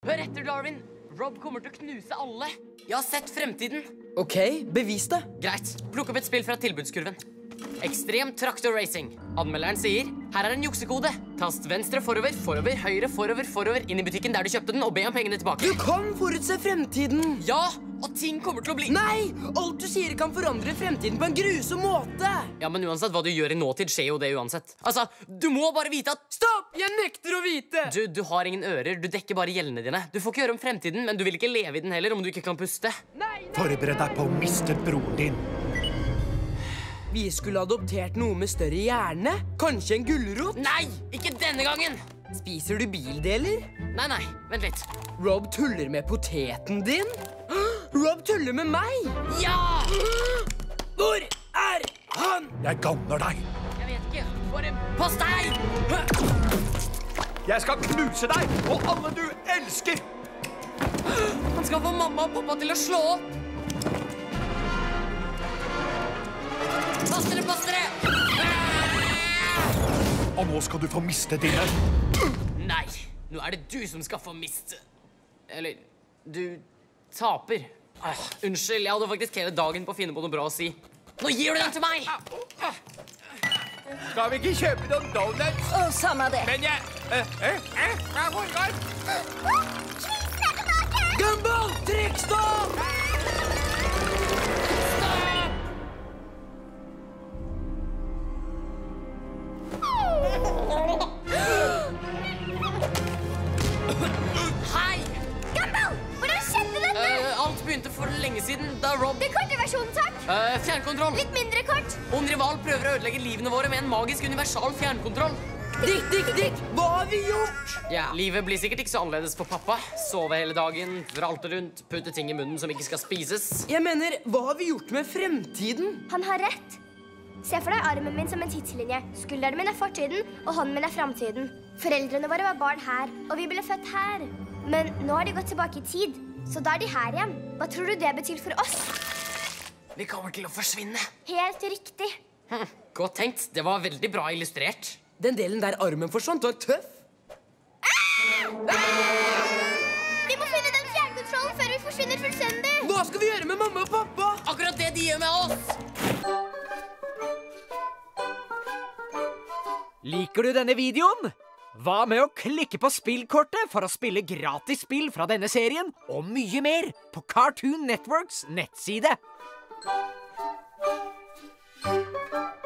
Hør etter, Darwin. Rob kommer til å knuse alle. Jeg har sett fremtiden. Ok, bevis det. Greit, plukk opp et spill fra tilbudskurven. Ekstrem traktor racing. Anmelderen sier, her er en juksekode. Tast venstre forover, forover, høyre, forover, inn i butikken der du kjøpte den, og be om pengene tilbake. Du kan forutse fremtiden. Ja, og ting kommer til å bli... Nei, alt du sier kan forandre fremtiden på en grusom måte. Ja, men uansett hva du gjør i nåtid, skjer jo det uansett. Altså, du må bare vite at... Stopp, jeg nekter å vite. Du har ingen ører, du dekker bare gjellene dine. Du får ikke høre om fremtiden, men du vil ikke leve i den heller om du ikke kan puste. Nei. Forbered deg på å miste broren din. Vi skulle adoptert noe med større hjerne. Kanskje en gulrot? Nei, ikke denne gangen! Spiser du bildeler? Nei, vent litt. Rob tuller med poteten din? Rob tuller med meg? Ja! Hvor er han? Jeg gagner deg. Jeg vet ikke, bare pass deg! Jeg skal knuse deg og alle du elsker. Han skal få mamma og pappa til å slå opp. Pass dere! Og nå skal du få miste dine. Nei, nå er det du som skal få miste. Eller, du taper. Unnskyld, jeg hadde faktisk hele dagen på å finne på noe bra å si. Nå gir du den til meg! Skal vi ikke kjøpe noen donuts? Samme det. Men hva foregår? Gumball, trykk stopp! Hei! Gumball, hvordan skjedde dette? Alt begynte for lenge siden, da Rob... Det korte versjonen, takk. Fjernkontroll. Litt mindre kort. Og rival prøver å ødelegge livene våre med en magisk universal fjernkontroll. Dick, hva har vi gjort? Ja, livet blir sikkert ikke så annerledes for pappa. Sove hele dagen, ralte rundt, putte ting i munnen som ikke skal spises. Jeg mener, hva har vi gjort med fremtiden? Han har rett. Se for deg armen min som en tidslinje. Skulderen min er fortiden, og hånden min er fremtiden. Foreldrene våre var barn her, og vi ble født her. Men nå har de gått tilbake i tid, så da er de her igjen. Hva tror du det betyr for oss? Vi kommer til å forsvinne. Helt riktig. Godt tenkt. Det var veldig bra illustrert. Den delen der armen forsvant var tøff. Vi må finne den fjernkontrollen før vi forsvinner fullstendig. Hva skal vi gjøre med mamma og pappa? Akkurat det de gjør med oss! Liker du denne videoen? Hva med å klikke på spillkortet for å spille gratis spill fra denne serien og mye mer på Cartoon Networks nettside?